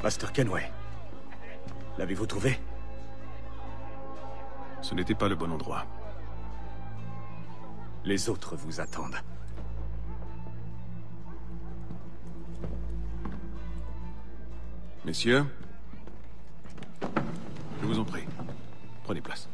Master Kenway. L'avez-vous trouvé? Ce n'était pas le bon endroit. Les autres vous attendent. Messieurs, je vous en prie, prenez place.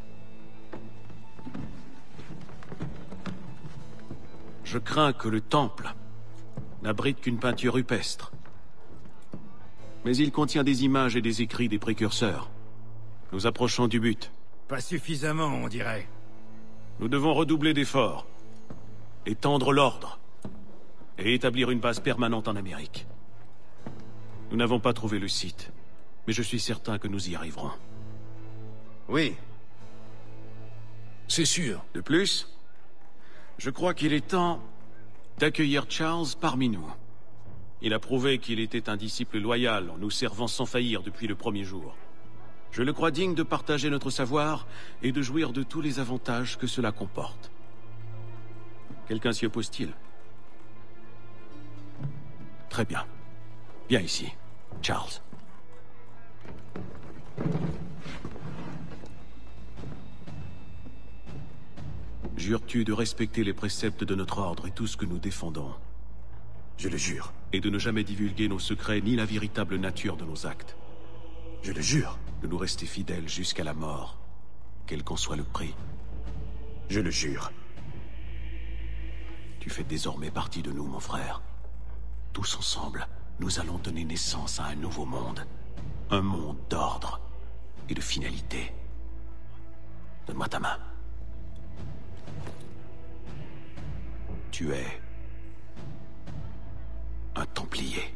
Je crains que le temple n'abrite qu'une peinture rupestre. Mais il contient des images et des écrits des précurseurs. Nous approchons du but. Pas suffisamment, on dirait. Nous devons redoubler d'efforts, étendre l'ordre, et établir une base permanente en Amérique. Nous n'avons pas trouvé le site, mais je suis certain que nous y arriverons. Oui. C'est sûr. De plus, je crois qu'il est temps d'accueillir Charles parmi nous. Il a prouvé qu'il était un disciple loyal en nous servant sans faillir depuis le premier jour. Je le crois digne de partager notre savoir et de jouir de tous les avantages que cela comporte. Quelqu'un s'y oppose-t-il? Très bien. Viens ici, Charles. Jures-tu de respecter les préceptes de notre ordre et tout ce que nous défendons? Je le jure. Et de ne jamais divulguer nos secrets ni la véritable nature de nos actes? Je le jure. De nous rester fidèles jusqu'à la mort, quel qu'en soit le prix? Je le jure. Tu fais désormais partie de nous, mon frère. Tous ensemble, nous allons donner naissance à un nouveau monde. Un monde d'ordre et de finalité. Donne-moi ta main. Tu es un Templier.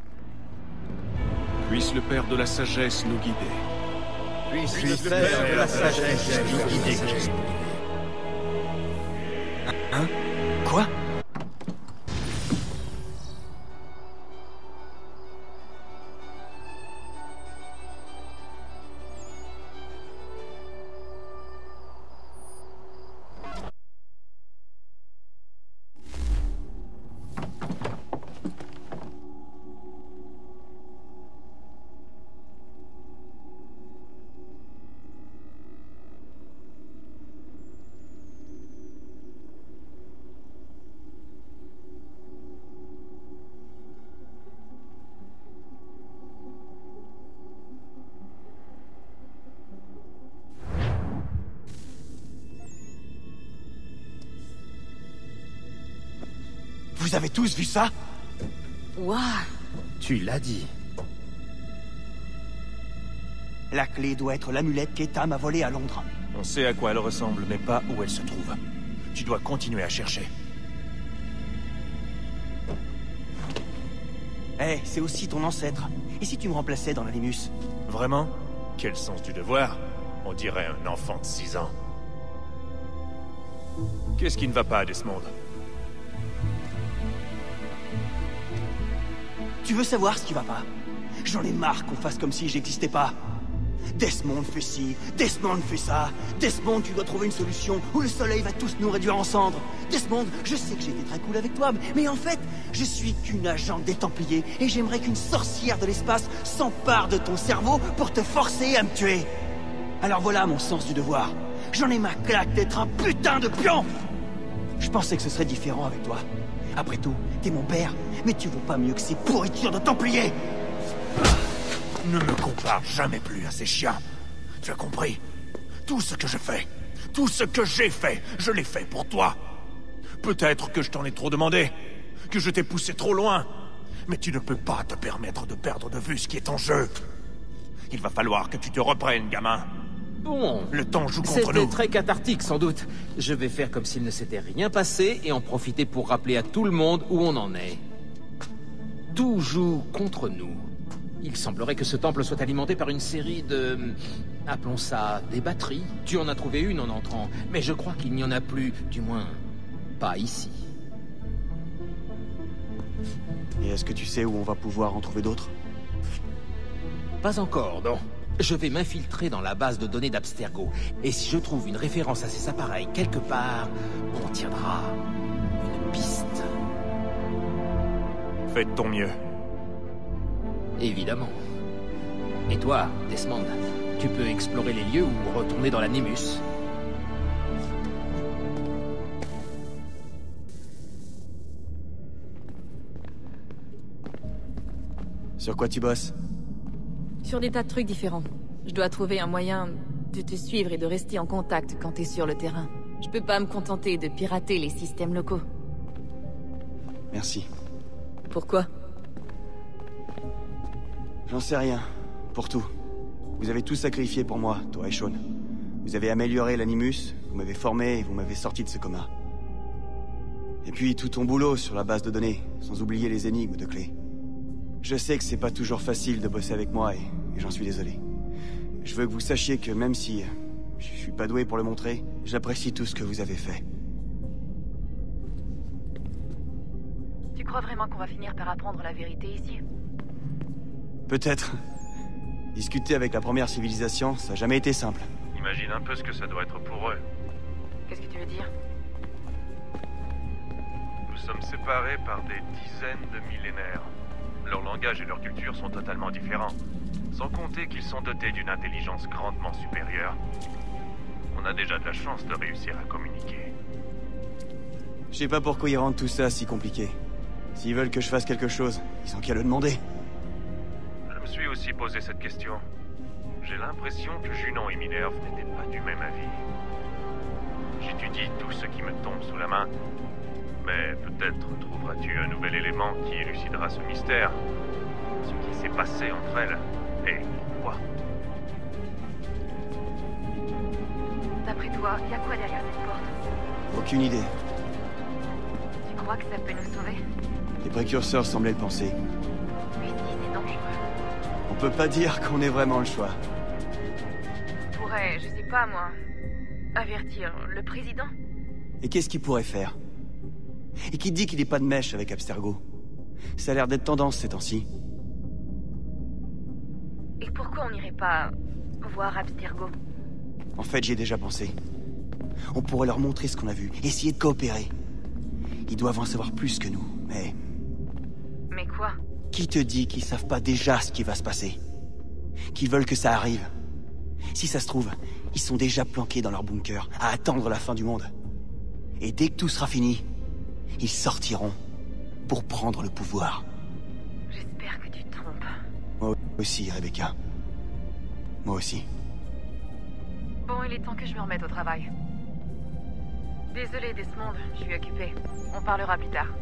Puisse le Père de la Sagesse nous guider. Puisse le Père de la Sagesse nous guider. Hein? Quoi? Vous avez tous vu ça? Waouh! Tu l'as dit. La clé doit être l'amulette qu'Etam a volée à Londres. On sait à quoi elle ressemble, mais pas où elle se trouve. Tu dois continuer à chercher. Eh, c'est aussi ton ancêtre. Et si tu me remplaçais dans l'Animus? Vraiment? Quel sens du devoir? On dirait un enfant de 6 ans. Qu'est-ce qui ne va pas, Desmond? Tu veux savoir ce qui va pas? J'en ai marre qu'on fasse comme si j'existais pas. Desmond fait ci, Desmond fait ça. Desmond, tu dois trouver une solution ou le soleil va tous nous réduire en cendres. Desmond, je sais que j'ai été très cool avec toi, mais en fait, je suis qu'une agente des Templiers et j'aimerais qu'une sorcière de l'espace s'empare de ton cerveau pour te forcer à me tuer. Alors voilà mon sens du devoir. J'en ai ma claque d'être un putain de pion. Je pensais que ce serait différent avec toi. Après tout, t'es mon père, mais tu vaux pas mieux que ces pourritures de Templiers. Ne me compare jamais plus à ces chiens. Tu as compris? Tout ce que je fais, tout ce que j'ai fait, je l'ai fait pour toi. Peut-être que je t'en ai trop demandé, que je t'ai poussé trop loin. Mais tu ne peux pas te permettre de perdre de vue ce qui est en jeu. Il va falloir que tu te reprennes, gamin. Bon, le temps joue contre c'était nous. très cathartique, sans doute. Je vais faire comme s'il ne s'était rien passé et en profiter pour rappeler à tout le monde où on en est. Tout joue contre nous. Il semblerait que ce temple soit alimenté par une série de... appelons ça des batteries. Tu en as trouvé une en entrant, mais je crois qu'il n'y en a plus, du moins, pas ici. Et est-ce que tu sais où on va pouvoir en trouver d'autres? Pas encore, non. Je vais m'infiltrer dans la base de données d'Abstergo. Et si je trouve une référence à ces appareils quelque part, on tiendra une piste. Fais de ton mieux. Évidemment. Et toi, Desmond, tu peux explorer les lieux ou retourner dans l'Animus. Sur quoi tu bosses? Sur des tas de trucs différents. Je dois trouver un moyen de te suivre et de rester en contact quand t'es sur le terrain. Je peux pas me contenter de pirater les systèmes locaux. Merci. Pourquoi? J'en sais rien. Pour tout. Vous avez tout sacrifié pour moi, toi et Shaun. Vous avez amélioré l'Animus, vous m'avez formé et vous m'avez sorti de ce coma. Et puis tout ton boulot sur la base de données, sans oublier les énigmes de clés. Je sais que c'est pas toujours facile de bosser avec moi et j'en suis désolé. Je veux que vous sachiez que même si je suis pas doué pour le montrer, j'apprécie tout ce que vous avez fait. Tu crois vraiment qu'on va finir par apprendre la vérité ici? Peut-être. Discuter avec la première civilisation, ça a jamais été simple. Imagine un peu ce que ça doit être pour eux. Qu'est-ce que tu veux dire? Nous sommes séparés par des dizaines de millénaires. Leur langage et leur culture sont totalement différents. Sans compter qu'ils sont dotés d'une intelligence grandement supérieure. On a déjà de la chance de réussir à communiquer. Je sais pas pourquoi ils rendent tout ça si compliqué. S'ils veulent que je fasse quelque chose, ils ont qu'à le demander. Je me suis aussi posé cette question. J'ai l'impression que Junon et Minerve n'étaient pas du même avis. J'étudie tout ce qui me tombe sous la main. Mais peut-être trouveras-tu un nouvel élément qui élucidera ce mystère. Ce qui s'est passé entre elles. Et pourquoi? D'après toi, y a quoi derrière cette porte? Aucune idée. Tu crois que ça peut nous sauver? Les précurseurs semblaient le penser. Mais si c'est dangereux. On peut pas dire qu'on ait vraiment le choix. On pourrait, je sais pas moi, avertir le président? Et qu'est-ce qu'il pourrait faire? Et qui dit qu'il n'est pas de mèche avec Abstergo? Ça a l'air d'être tendance ces temps-ci. Et pourquoi on n'irait pas voir Abstergo? En fait, j'y ai déjà pensé. On pourrait leur montrer ce qu'on a vu, essayer de coopérer. Ils doivent en savoir plus que nous, mais... Mais quoi? Qui te dit qu'ils savent pas déjà ce qui va se passer? Qu'ils veulent que ça arrive? Si ça se trouve, ils sont déjà planqués dans leur bunker, à attendre la fin du monde. Et dès que tout sera fini, ils sortiront pour prendre le pouvoir. J'espère que tu te trompes. Moi aussi, Rebecca. Moi aussi. Bon, il est temps que je me remette au travail. Désolé, Desmond, je suis occupée. On parlera plus tard.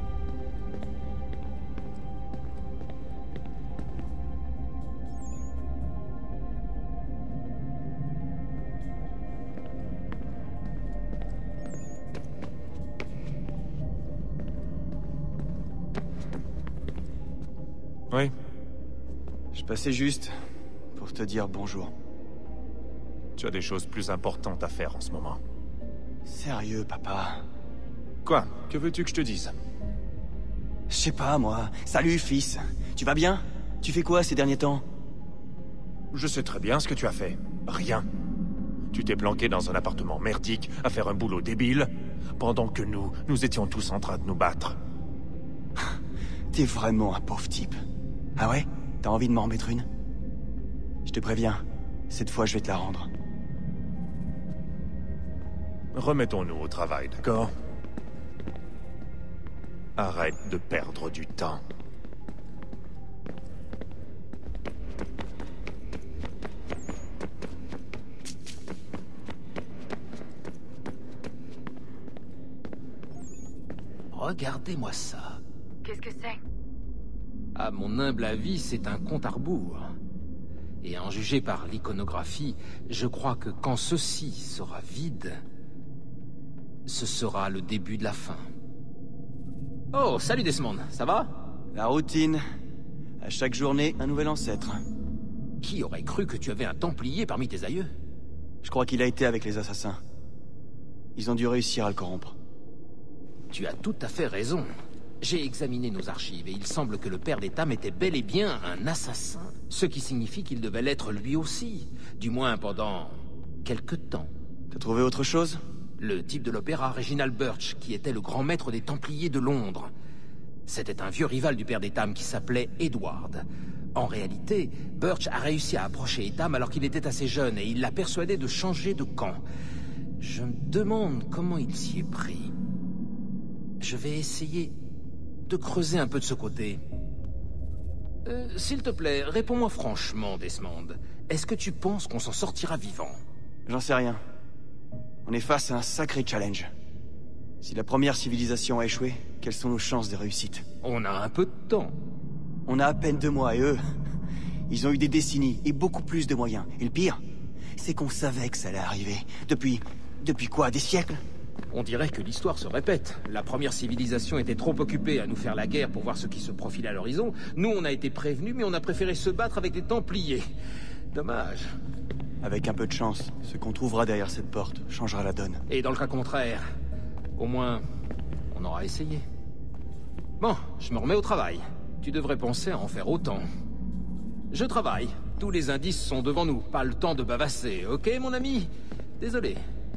Oui. Je passais juste pour te dire bonjour. Tu as des choses plus importantes à faire en ce moment. Sérieux, papa? Quoi? Que veux-tu que je te dise? Je sais pas, moi. Salut, fils. Tu vas bien? Tu fais quoi ces derniers temps? Je sais très bien ce que tu as fait. Rien. Tu t'es planqué dans un appartement merdique à faire un boulot débile, pendant que nous étions tous en train de nous battre. T'es vraiment un pauvre type. Ah ouais? T'as envie de m'en remettre une? Je te préviens, cette fois je vais te la rendre. Remettons-nous au travail, d'accord? Arrête de perdre du temps. Regardez-moi ça. Qu'est-ce que c'est? À mon humble avis, c'est un compte à rebours. Et à en juger par l'iconographie, je crois que quand ceci sera vide, ce sera le début de la fin. Oh, salut Desmond, ça va? La routine. À chaque journée, un nouvel ancêtre. Qui aurait cru que tu avais un Templier parmi tes aïeux? Je crois qu'il a été avec les assassins. Ils ont dû réussir à le corrompre. Tu as tout à fait raison. J'ai examiné nos archives et il semble que le père d'Étam était bel et bien un assassin. Ce qui signifie qu'il devait l'être lui aussi. Du moins pendant... quelque temps. T'as trouvé autre chose? Le type de l'opéra, Reginald Birch, qui était le grand maître des Templiers de Londres. C'était un vieux rival du père d'Étam qui s'appelait Edward. En réalité, Birch a réussi à approcher Etham alors qu'il était assez jeune et il l'a persuadé de changer de camp. Je me demande comment il s'y est pris. Je vais essayer de creuser un peu de ce côté. S'il te plaît, réponds-moi franchement, Desmond. Est-ce que tu penses qu'on s'en sortira vivant? J'en sais rien. On est face à un sacré challenge. Si la première civilisation a échoué, quelles sont nos chances de réussite? On a un peu de temps. On a à peine 2 mois et eux, ils ont eu des décennies et beaucoup plus de moyens. Et le pire, c'est qu'on savait que ça allait arriver. Depuis quoi, des siècles? On dirait que l'histoire se répète. La première civilisation était trop occupée à nous faire la guerre pour voir ce qui se profilait à l'horizon. Nous, on a été prévenus, mais on a préféré se battre avec des Templiers. Dommage. Avec un peu de chance, ce qu'on trouvera derrière cette porte changera la donne. Et dans le cas contraire, au moins, on aura essayé. Bon, je me remets au travail. Tu devrais penser à en faire autant. Je travaille. Tous les indices sont devant nous. Pas le temps de bavasser, ok, mon ami? Désolé.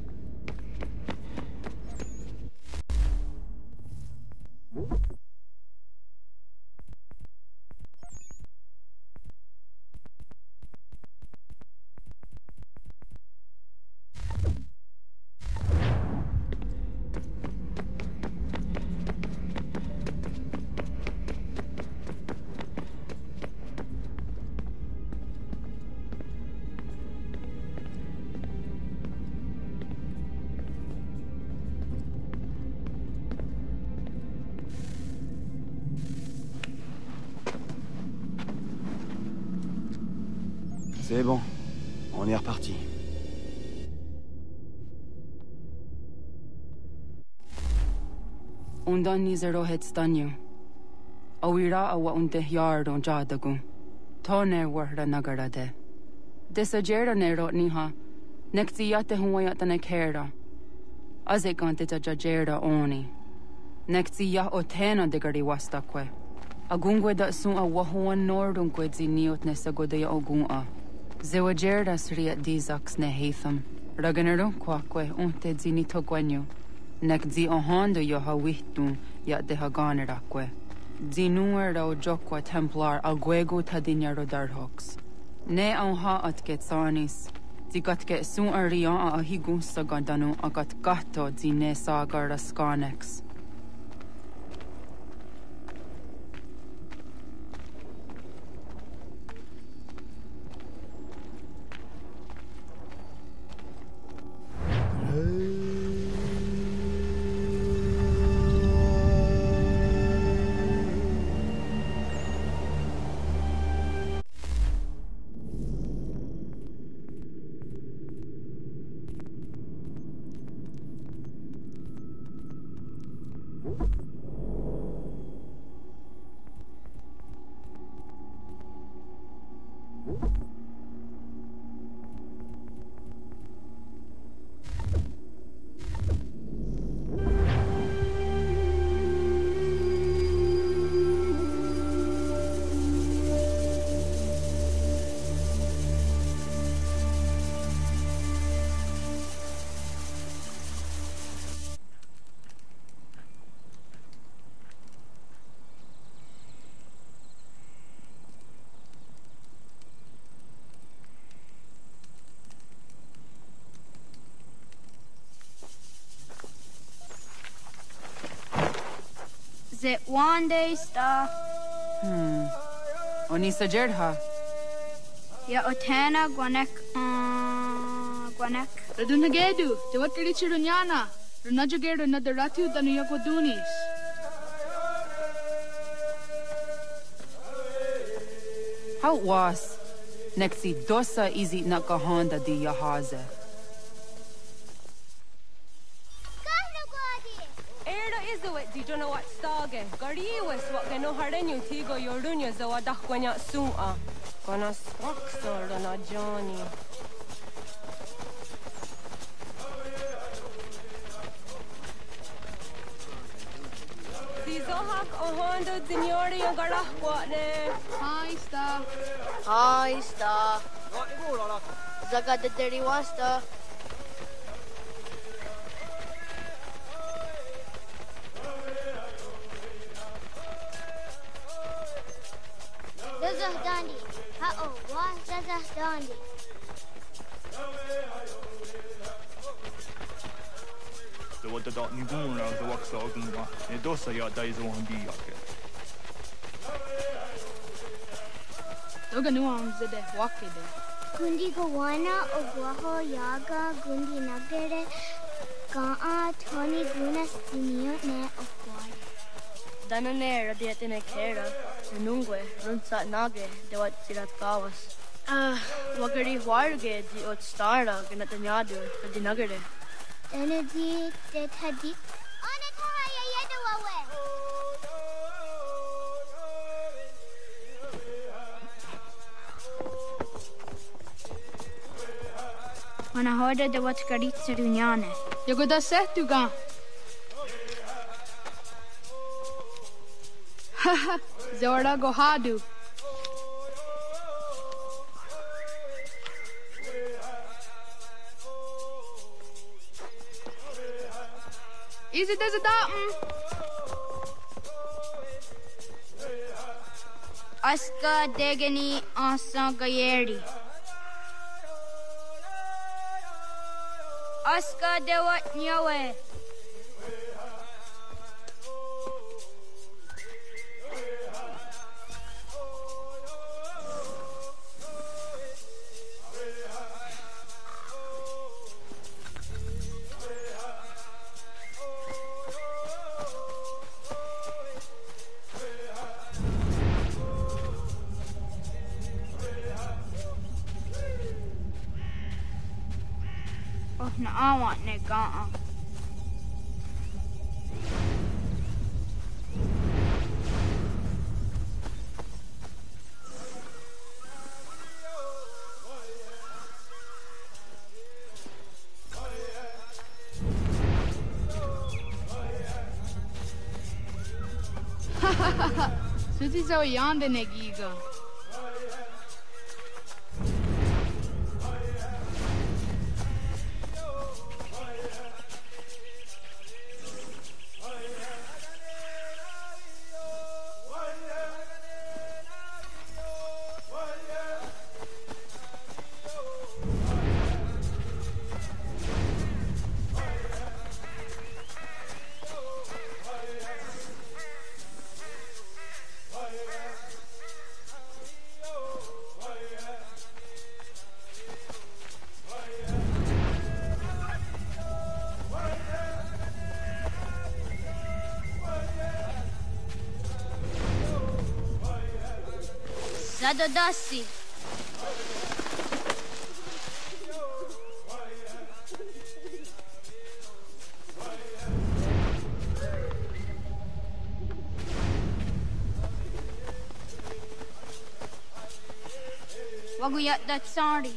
C'est bon, on est reparti. Undan nizero het stanyu. Awira awa unde yard on jadagu. Tone warda nagarade. Desajera nero niha. Nekti yate huwayata nekera. Azekante ta jajera oni. Nekti ya otena degari wastakwe. Agungwe da sun a wahuan nordungwe ziniot nesagodaya ogun. Zewajerda sriat dizax ne heitham. Raganero kwakwe unte zinito gwenyo. Nek zi ohando yo hawihtu ya de haganerakwe. Zinuer o jokwa templar alguego tadinyaro darhox. Ne ha at getsanis. Zigat get sun arian a higun sagandanu agat gatto zine sagar raskanex. Zit one day sta. Onisa Jerdha. Ya otana gwanek gwanek. Radunagedu, te watirichi runyana. Runajagedu nadaratu danu yakodunis. How was? Nexi dosa izi nakahanda di yahaze. Did you know what stage? Gari was what can no hardenyu tigo yorunya zawadah kwanya sua. Gonna struxor na Johnny. Sizohak ohondo signori yung garah ne. Hi sta. Hi sta. Zaga de deri wasta. نگهداری. دوات داد نیگون را دوات ساگون ما ندوسا یا دایزو هندی یاکه. دوگا نوام زده واکده. گوندی گوانا اگواها یاگا گوندی نگره گاه تونی گونس دینیو نه اگوار. دانه ردیت نه کهرا نونگوه رونسا ناگه دوات سیرات کاواس. وگری وارگه دی ات ستارا گنات نیادو ردی نگره. دانه دی تدی. آن کارا یه دوه. من هارده دوات کریت سرونیانه. یکو دا سه دوگان. زورا گوهادو. Easy does it out. Aska degani ansan gayeri. Aska dewat nyawe. Oh, no, I want Nagana. Suzy zo yande negiga. Zadodasi. Waguyat that sorry.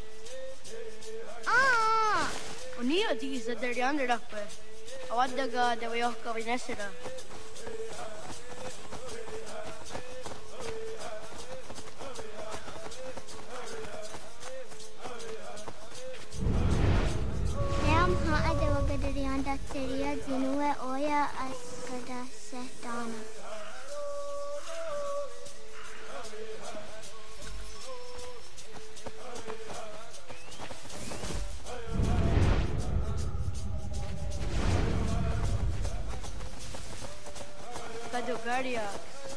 Uniyo di sa derian rakpe. Awad daga dewayo ka vinesera. Seria zinue oya askada sehtana. Kadogaria.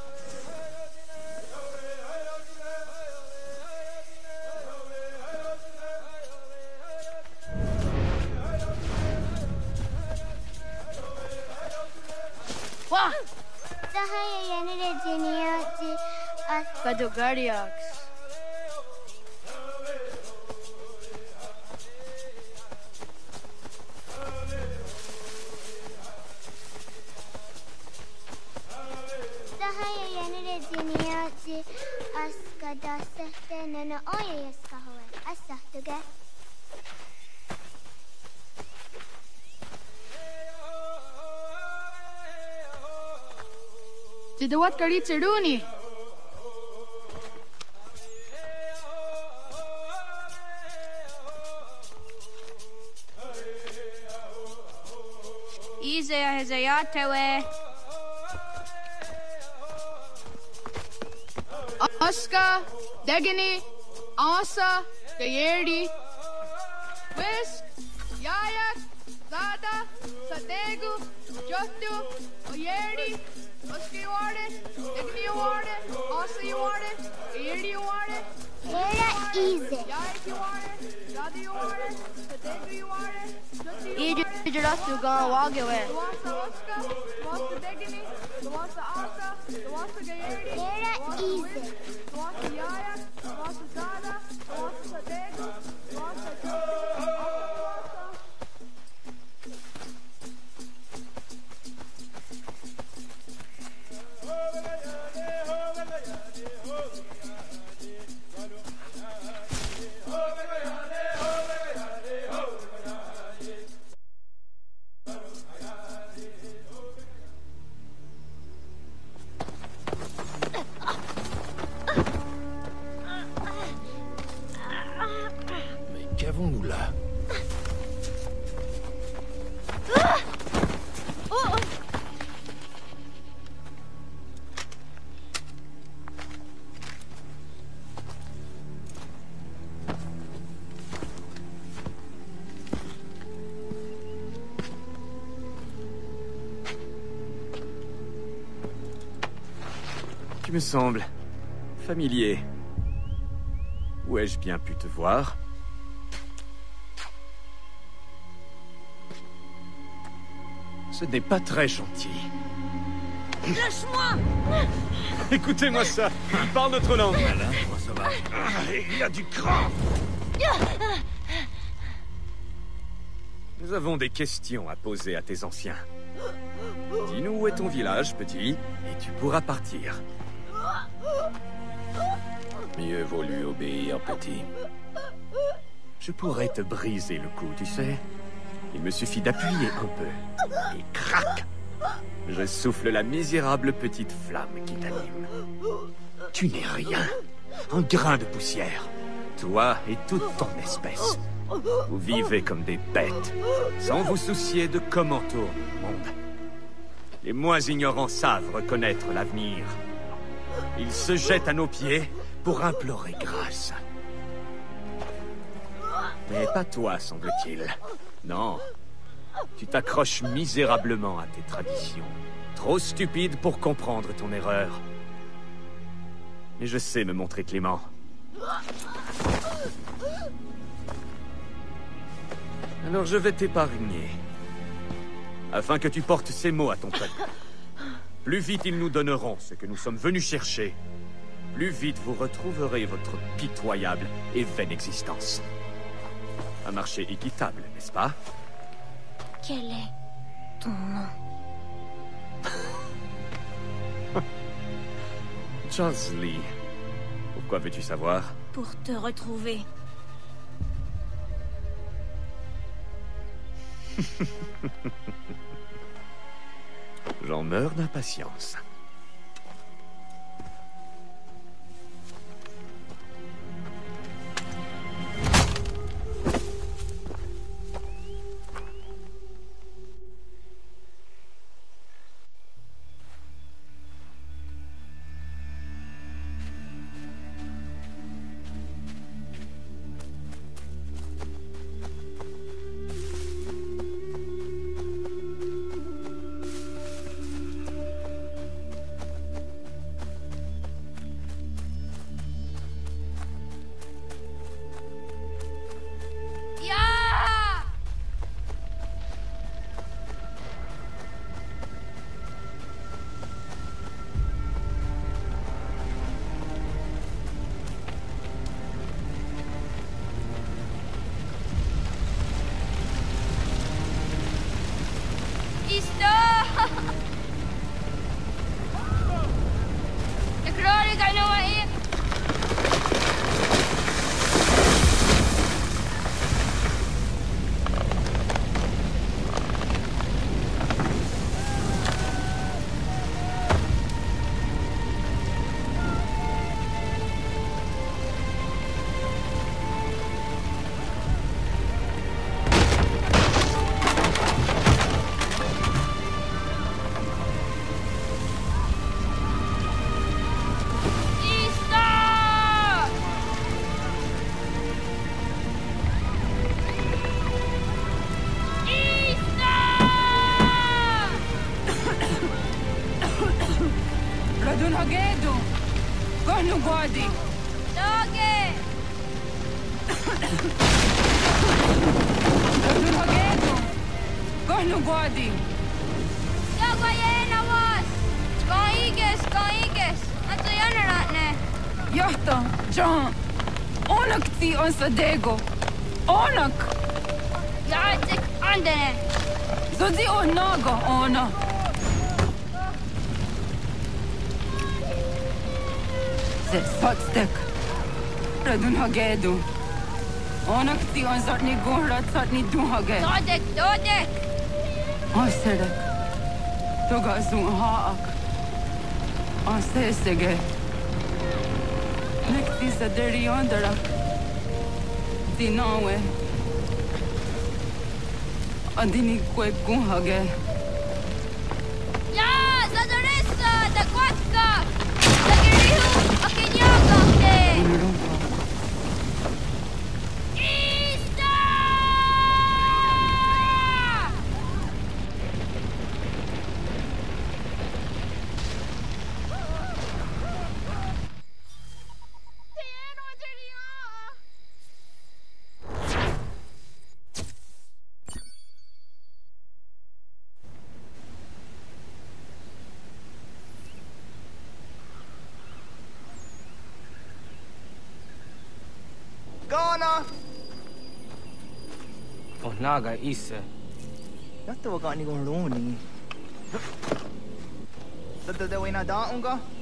Wah! Dahaya yanire jinia ji Kadogariax. Dahaya yanire jinia ji askada sehte nana oya yaskahoe. Asahtuge. Jidawat kari chiduni. Ize hezayatewe. Aska, Degini, Asa, Gayerdi, Whisk, Yayak, Zada, Sategu, Jotu, Oyerdi, Oski Warden, Digni Warden, Asa Warden, Gayerdi Warden, Era easy. Yayak Warden, Zadi Warden, Sategu Warden, You just to go walk away. Wasa Oska, Wasa Digni, Wasa Asa, Wasa Gayerdi, Wasa Whisk, Wasa Yayak, Wasa Zada, Wasa Sategu, Wasa Jotu, Mais qu'avons-nous là? Tu me sembles familier. Où ai-je bien pu te voir? Ce n'est pas très gentil. Lâche-moi! Écoutez-moi ça, il parle notre langue. Voilà, moi ça va. Il a du cran. Nous avons des questions à poser à tes anciens. Dis-nous où est ton village, petit, et tu pourras partir. Mieux vaut lui obéir, petit. Je pourrais te briser le cou, tu sais. Il me suffit d'appuyer un peu. Et crac! Je souffle la misérable petite flamme qui t'anime. Tu n'es rien. Un grain de poussière. Toi et toute ton espèce. Vous vivez comme des bêtes, sans vous soucier de comment tourne le monde. Les moins ignorants savent reconnaître l'avenir. Ils se jettent à nos pieds pour implorer grâce. Mais pas toi, semble-t-il. Non. Tu t'accroches misérablement à tes traditions. Trop stupide pour comprendre ton erreur. Mais je sais me montrer clément. Alors je vais t'épargner. Afin que tu portes ces mots à ton peuple. Plus vite ils nous donneront ce que nous sommes venus chercher, plus vite vous retrouverez votre pitoyable et vaine existence. Un marché équitable, n'est-ce pas? Quel est ton nom? Charles Lee. Pourquoi veux-tu savoir? Pour te retrouver. J'en meurs d'impatience. Gonu Guadi! Doge! Radun Hagedo! Gonu Guadi! Jagajena was! Kaiges! Anto jäneratne! Jahta, John! Onak ti on Sadego! Onak! Jaatsik andene! Zodi on Naga, ona! Se Sotstek! Radun Hagedu! Onak ti on Zartni Gunrat Zartni Dunhage! Dodek! Aserek! Toga Zun Haak! Asesege! Nekti sa deri ondarak! Dinawe! Adini kwe Gunhage! Ja, Zadoressa! Da Kwatka! Da Girihu! Akinyaga! Ghana! Oh, Naga, Issa. Yatta wa gani gon roni. Dadda de wena da unga?